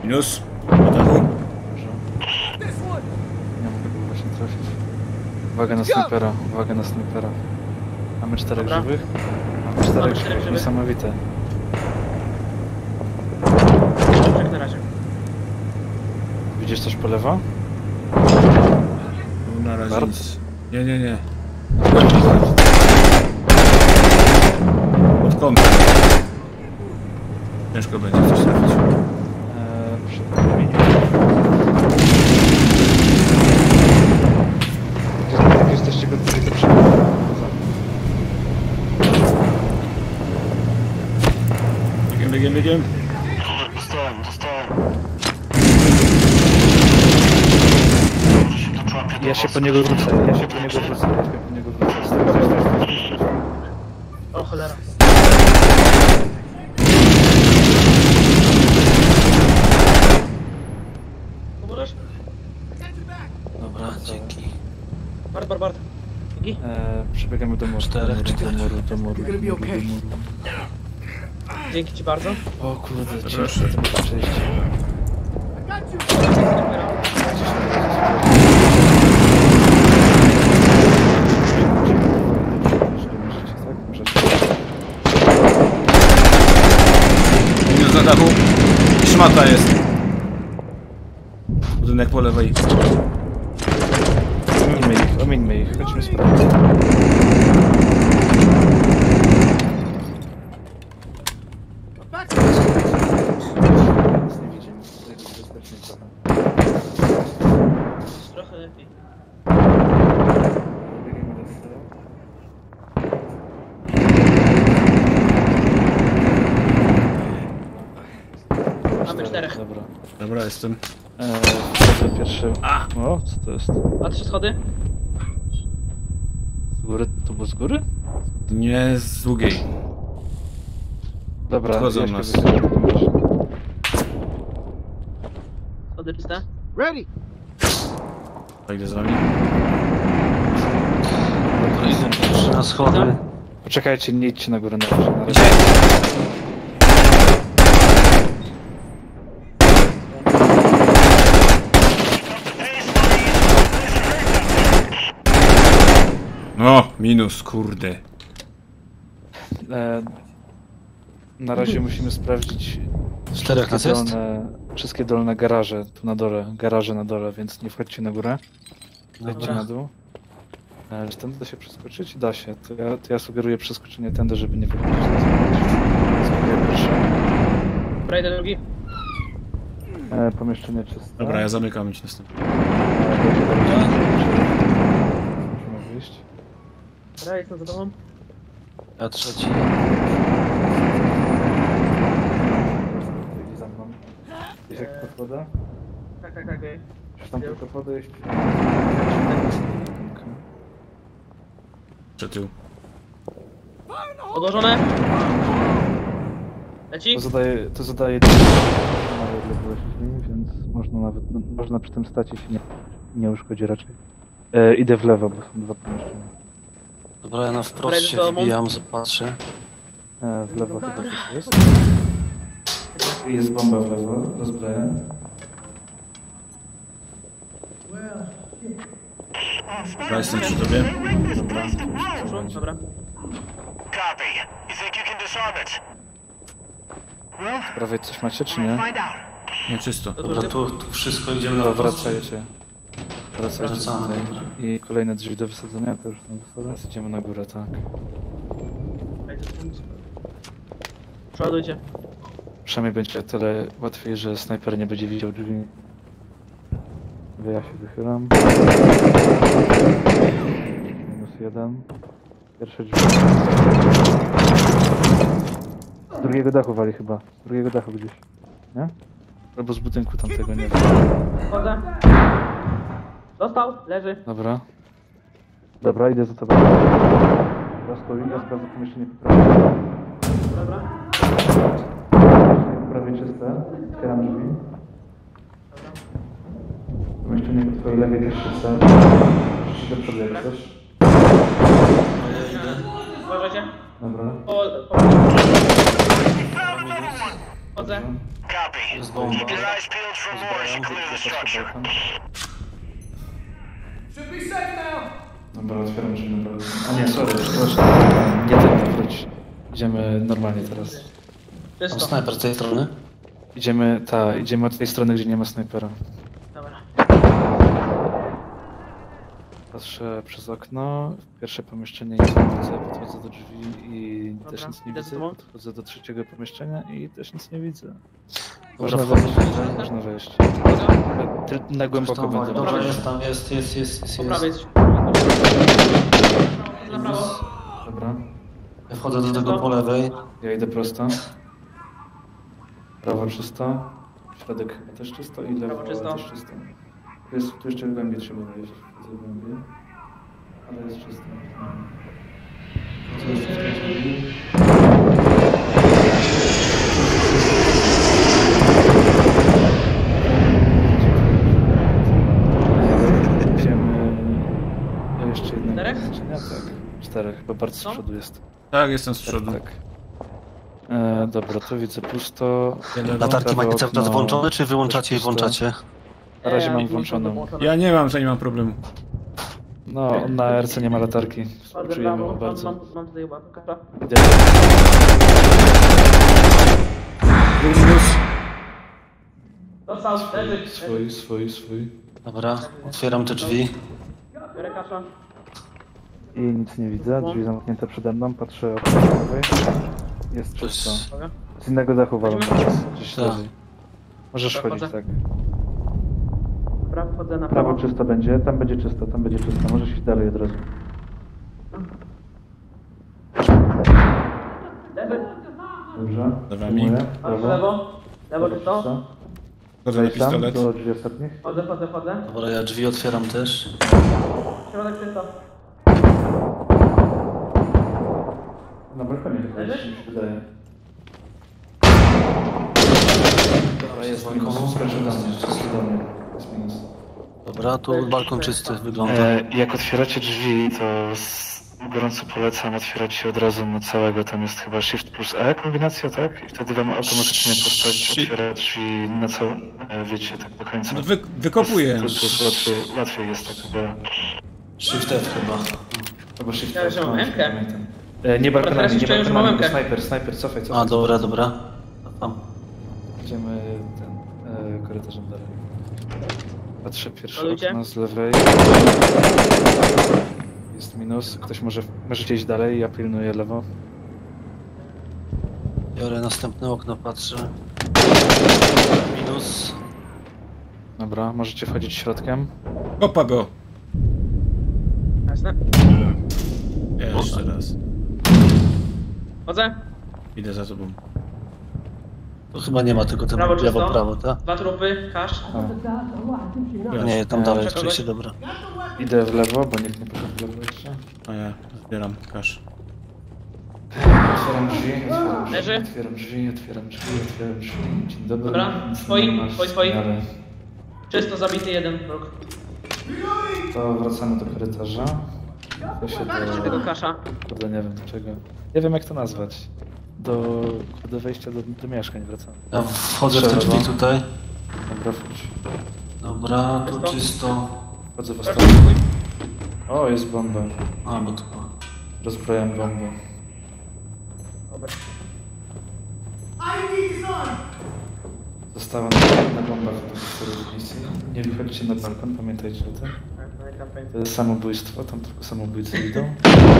Minus. Po dachu. Nie mogę go właśnie trafić. Uwaga na snajpera, uwaga na snajpera. Mamy 4 Dobra. żywych? Mamy 4 Mamy żywych, żywych. niesamowite. Tak na razie. Widzisz coś po lewo? No, na razie Bart? nic. Nie. Pod kątem. Ciężko będzie coś trafić. Przed nami. Jak jesteście gotowi, to przyjdę. Biegiem. Ja się po niego wrócę. Stój. O cholera. Pomożesz? Dobra, dzięki. Bart. Dzięki. Przebiegamy do muru. Do muru. Dzięki ci bardzo. O kurde, Proszę. ciężko to muszę przejść. Minus na dachu. Szmata jest. Budynek po lewej. Omieńmy ich, chodźmy sprawdzić. Nic nie widzimy, tutaj jest bezpiecznie trochę. Trochę lepiej. Biegniemy do tyłu. Mamy 4. Dobra, jestem. Wchodzę pierwszy. O, co to jest? A 3 schody? Z góry? To było z góry? Nie z długiej. Dobra, Wchodzą ja się nas. wychylam w takim razie. Schody czyste? Tak, idę z wami. Dobra, idę pierwszy na schody. Poczekajcie, nie idźcie na górę na razie. No, minus, kurde. Na razie musimy sprawdzić 4 nas jest? wszystkie dolne garaże, tu na dole, garaże na dole, więc nie wchodźcie na górę, chodźcie Dobra. na dół. Czy tędy da się przeskoczyć? Da się, to ja sugeruję przeskoczenie tędy, żeby nie wychodzić na zewnątrz. Spróbuję pierwsze. Dobra, idę drugi. Pomieszczenie czyste. Dobra, ja zamykam idź następny. Musimy wyjść. Dobra, jestem za tobą. Ja trzeci. Idź za mną. Jest jak pod wodę? Tak. Czy tam tylko podejść? Czy tył. Odłożone. Leci? To zadaje małe odległości, więc można przy tym stać i się nie uszkodzi raczej. Idę w lewo, bo są 2 pomieszczenia. Dobra, ja na wprost się wbijam, zobaczę. W lewo chyba coś jest. Jest bomba w lewo, rozbraję. Dobra, jestem przy tobie. Dobra. Copy. You think you can disarm it? Well, Z prawej coś macie, czy nie? find out. Nie, czysto. Dobra, tu wszystko idziemy na To wprost. wracajcie. Wracajcie Wracamy, tutaj. dobra. I kolejne drzwi do wysadzenia, to już są wysadzone. Teraz idziemy na górę, tak. Przeładujcie. Przynajmniej będzie o tyle łatwiej, że snajper nie będzie widział drzwi. Ja się wychylam. -1. Pierwsze drzwi. Z drugiego dachu wali chyba. Z drugiego dachu gdzieś. Nie? Albo z budynku tamtego, nie wiem. Wchodzę. Dostał, leży. Dobra. Dobra, idę za tobą. Dobra, stoi, ja sprawdzę pomieszczenie po prawej. Dobra. Po prawej czyste. Otwieram drzwi. Pomieszczenie po twojej lewej też czyste. Idę przed jak chcesz. Ja idę. 2 Uważajcie. Dobra. Wchodzę. Copy. Jest bomba. Keep your eyes peeled for more as you clear the structure. Dobra, otwieram drzwi na balkon. A nie, sorry, przepraszam. Nie ten, wróć. Idziemy normalnie teraz. Mam Czysto. snajper z tej strony. Idziemy od tej strony, gdzie nie ma snajpera. Dobra. Patrzę przez okno, pierwsze pomieszczenie nic nie widzę, podchodzę do drzwi i Dobra, też nic nie idę z widzę, tobą. podchodzę do trzeciego pomieszczenia i też nic nie widzę. Dobra, Można wchodzę. wejść, można wejść. Na głęboko Tam, będę. dobra, jest tam, jest. Po prawej jest. Na prawo. Dobra, Ja wchodzę do tego po lewej. ja idę prosto. Prawo czysto, środek chyba też czysto i lewo Prawo czysto. też czysto. Tu jeszcze głębiej trzeba wejść, wchodzę głębiej. Ale jest czysto. Co jeszcze w tej chwili? Idziemy do jeszcze jednego Czterech? pomieszczenia, tak. 4, chyba bardzo z Co? przodu jest. Tak, jestem z przodu. Tak. Dobra, tu widzę pusto. Latarki Prawe macie cały czas okno włączone, czy wyłączacie i też pusto. włączacie? Na razie Ja mam mam włączoną. Ja nie mam, że nie mam problemu. No, na RC nie ma latarki. Wchodzę Współczujemy prawo. mu bardzo. Mam tutaj chyba kasza. Idę. Dostał, leży. Swój. Dobra, otwieram te drzwi. Biorę kasza. I nic nie widzę, drzwi zamknięte przede mną, patrzę okno prawej. Jest To czysto. jest... Uwaga. Z innego dachu walam Chodźmy? teraz, gdzieś Tak. leży. Możesz Dobra, chodzić, chodzę. tak. Dobra, wchodzę na Prawo prawo. czysto będzie, tam będzie czysto, tam będzie czysto. Możesz iść dalej od razu. Leży. Dobrze. Za wami. Przyjmuję. Patrzę lewo. Lewo czysto. Wchodzę na Wejdź tam, pistolet. do drzwi ostatnich. Wchodzę. Dobra, ja drzwi otwieram też. Środek czysto. Na balkonie chyba Leżysz? mi się wydaje. Dobra, jest balkonu. minus, skończę do mnie, wszyscy do mnie. Jest minus. Dobra, tu balkon czysty wygląda. Jak otwieracie drzwi, to gorąco polecam otwierać się od razu na całego. Tam jest chyba Shift plus E kombinacja, tak? I wtedy wam automatycznie postać otwiera drzwi na całe, wiecie, tak do końca. No wykopuję. To jest łatwiej jest tak chyba. Shift F chyba. Albo Shift Ja już mam no, nie M-kę. pamiętam. Nie teraz balkonami, nie jeszcze już balkonami, mam bo M-kę. snajper, cofaj. A, dobra. Tam. Idziemy korytarzem dalej. Patrzę pierwsze Polujcie. okno z lewej. Jest minus. Ktoś możecie iść dalej, ja pilnuję lewo. Biorę następne okno, patrzę. Minus. Dobra, możecie wchodzić środkiem. Kopa go. Jasne. Jeszcze raz. Wchodzę. Idę za tobą. Tu chyba nie ma, tylko ten Prawo lewo, czysto. prawo, tak? 2 trupy, kasz. Nie, tam dalej jest przejście, dobra. Idę w lewo, bo nikt nie poszedł w lewo jeszcze. A ja zbieram kasz. Otwieram drzwi. Leży. Otwieram drzwi. Dzień dobry. Dobra, Nic twoi, nie ma, twoi. ale Czysto zabity jeden próg. To wracamy do korytarza. To się Tego kasza. Kurde, nie wiem do czego. Nie wiem jak to nazwać. Do wejścia do mieszkań wracamy. Ja wchodzę w te drzwi tutaj. Dobra, wchodź. Dobra, tu czysto. Wchodzę w ostatni. O, jest bomba. A, bo tu... Rozbrojam bombę. Dobra. Została jedna bomba w misji. Nie wychodźcie na balkon, pamiętajcie o tym. To jest samobójstwo, tam tylko samobójcy idą.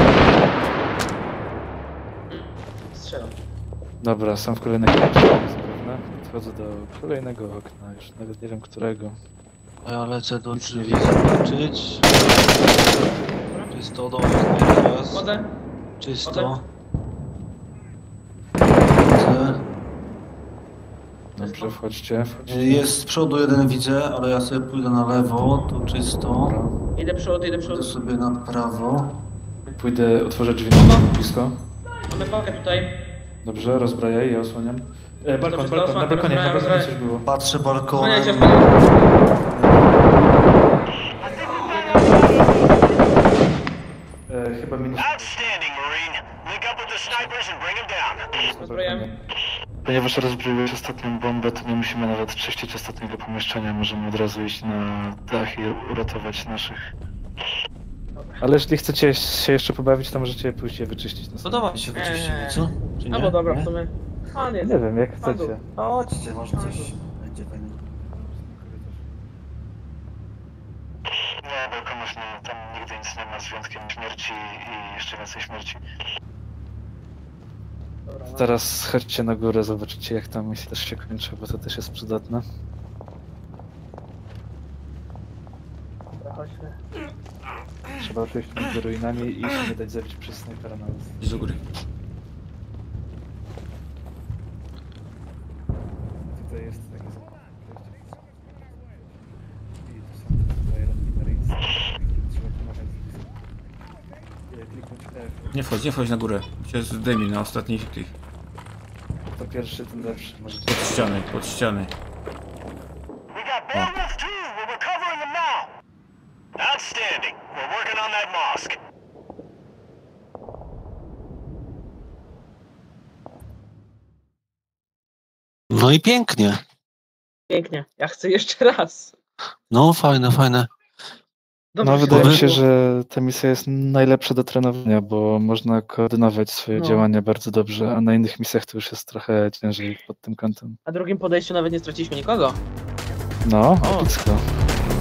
Strzelam. Dobra, są w kolejnej oknie, zapewne. Wchodzę do kolejnego okna, już nawet nie wiem którego. A ja lecę do Nic nie drzwi widzę. zobaczyć. Czysto, do teraz. Wchodzę. Czysto. Widzę. Dobrze, wchodźcie. Jest z przodu jeden widzę, ale ja sobie pójdę na lewo, tu czysto. Dobra. Idę przód. Pójdę sobie na prawo. Pójdę, otworzę drzwi na blisko. Mamy pakę tutaj. Dobrze, rozbrajaj, ja osłaniam. Balkon, Dobrze, balkon, na balkonie, na balkonie coś było. Patrzę balkonem. Osłaniajcie, osłaniajcie. Chyba minus Outstanding, Marine. Link up with the snipers and bring them down. na balkonie. Ponieważ rozbroiłeś ostatnią bombę, to nie musimy nawet czyścić ostatniego pomieszczenia. Możemy od razu iść na dach i uratować naszych. Ale jeśli chcecie się jeszcze pobawić, to możecie pójść je wyczyścić. No dawaj się wyczyścimy, co? Czy nie? Albo dobra, Nie? w sumie. A nie, Nie wiem, jak chcecie. No chodźcie, może coś będzie fajnie. Nie, bo komuś nie, tam nigdy nic nie ma z wyjątkiem śmierci i jeszcze więcej śmierci. dobra, no. Teraz chodźcie na górę, zobaczycie jak ta misja też się kończy, bo to też jest przydatne. Dobra, chodźmy. Trzeba przejść między ruinami i się nie dać zabić przez snajpera na nas. Idź do góry. Tutaj jest takie i tu są te Iron trzeba pomagać. Kliknąć F. Nie wchodź na górę. Cię zdejmij na ostatni klik. To pierwszy, ten lepszy. Możecie... Pod ściany. We got Beowulf too. We're recovering them now. Outstanding. We're working on that mosque. No i pięknie. Pięknie. Ja chcę jeszcze raz. No fajne, fajne. Dobrze No się wydaje mi się, skończyło. że ta misja jest najlepsza do trenowania, bo można koordynować swoje No. działania bardzo dobrze, a na innych misjach to już jest trochę ciężej pod tym kątem. Na drugim podejściu nawet nie straciliśmy nikogo. No, O. blisko.